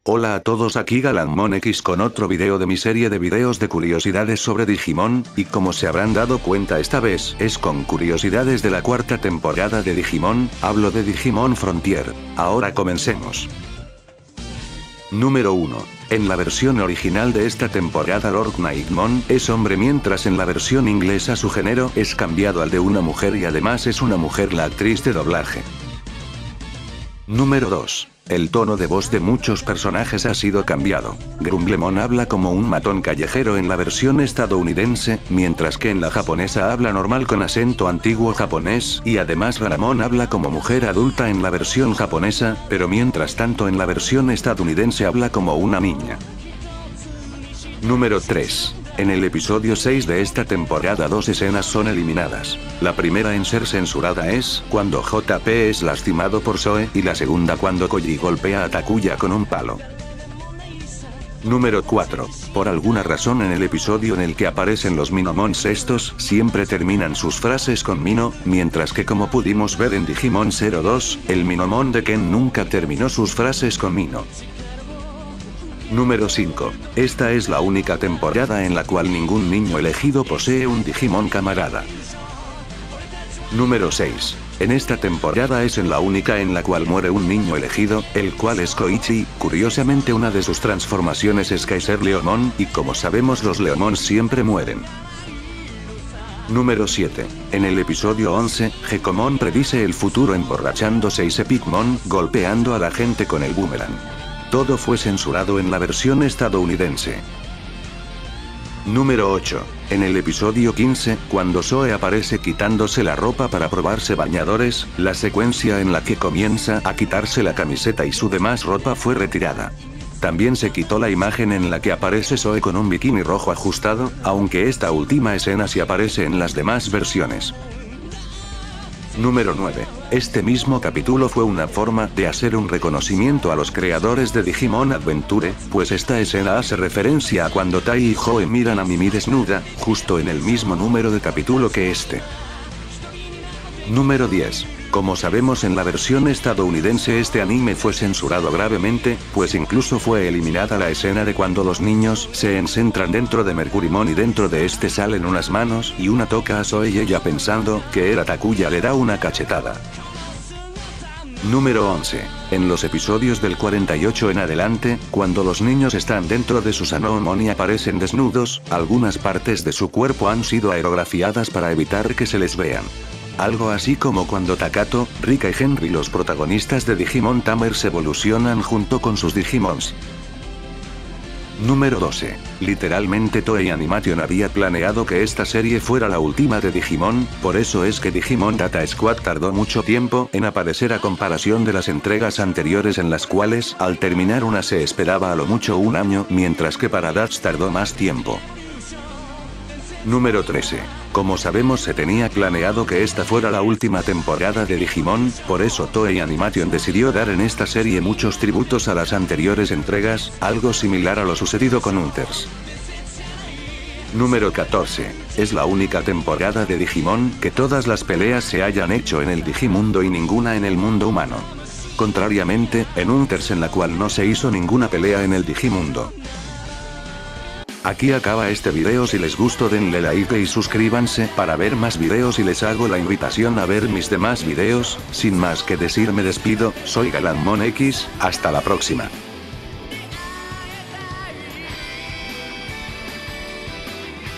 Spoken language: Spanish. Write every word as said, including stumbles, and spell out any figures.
Hola a todos, aquí Galanmon X con otro video de mi serie de videos de curiosidades sobre Digimon, y como se habrán dado cuenta esta vez es con curiosidades de la cuarta temporada de Digimon, hablo de Digimon Frontier. Ahora comencemos. Número uno. En la versión original de esta temporada Lord Nightmon es hombre, mientras en la versión inglesa su género es cambiado al de una mujer y además es una mujer la actriz de doblaje. Número dos. El tono de voz de muchos personajes ha sido cambiado. Grumblemon habla como un matón callejero en la versión estadounidense, mientras que en la japonesa habla normal con acento antiguo japonés, y además Raramon habla como mujer adulta en la versión japonesa, pero mientras tanto en la versión estadounidense habla como una niña. Número tres. En el episodio seis de esta temporada dos escenas son eliminadas. La primera en ser censurada es cuando J P es lastimado por Zoe y la segunda cuando Koji golpea a Takuya con un palo. Número cuatro. Por alguna razón en el episodio en el que aparecen los Minomons estos siempre terminan sus frases con Mino, mientras que como pudimos ver en Digimon cero dos, el Minomon de Ken nunca terminó sus frases con Mino. Número cinco. Esta es la única temporada en la cual ningún niño elegido posee un Digimon camarada. Número seis. En esta temporada es en la única en la cual muere un niño elegido, el cual es Koichi. Curiosamente una de sus transformaciones es Kaiser Leomon, y como sabemos los Leomons siempre mueren. Número siete. En el episodio once, Gekomon predice el futuro emborrachándose y Sepikmon golpeando a la gente con el boomerang. Todo fue censurado en la versión estadounidense. Número ocho. En el episodio quince, cuando Zoe aparece quitándose la ropa para probarse bañadores, la secuencia en la que comienza a quitarse la camiseta y su demás ropa fue retirada. También se quitó la imagen en la que aparece Zoe con un bikini rojo ajustado, aunque esta última escena sí aparece en las demás versiones. Número nueve. Este mismo capítulo fue una forma de hacer un reconocimiento a los creadores de Digimon Adventure, pues esta escena hace referencia a cuando Tai y Joe miran a Mimi desnuda, justo en el mismo número de capítulo que este. Número diez. Como sabemos en la versión estadounidense este anime fue censurado gravemente, pues incluso fue eliminada la escena de cuando los niños se encentran dentro de Mercurymon y dentro de este salen unas manos y una toca a Zoe y ella pensando que era Takuya le da una cachetada. Número once. En los episodios del cuarenta y ocho en adelante, cuando los niños están dentro de su Sanomon y aparecen desnudos, algunas partes de su cuerpo han sido aerografiadas para evitar que se les vean. Algo así como cuando Takato, Rika y Henry, los protagonistas de Digimon Tamers, evolucionan junto con sus Digimons. Número doce. Literalmente Toei Animation había planeado que esta serie fuera la última de Digimon, por eso es que Digimon Data Squad tardó mucho tiempo en aparecer a comparación de las entregas anteriores en las cuales al terminar una se esperaba a lo mucho un año, mientras que para Dats tardó más tiempo. Número trece. Como sabemos se tenía planeado que esta fuera la última temporada de Digimon, por eso Toei Animation decidió dar en esta serie muchos tributos a las anteriores entregas, algo similar a lo sucedido con Hunters. Número catorce. Es la única temporada de Digimon que todas las peleas se hayan hecho en el Digimundo y ninguna en el mundo humano. Contrariamente, en Hunters en la cual no se hizo ninguna pelea en el Digimundo. Aquí acaba este video, si les gustó denle like y suscríbanse para ver más videos y les hago la invitación a ver mis demás videos. Sin más que decir me despido, soy Galanmon X, hasta la próxima.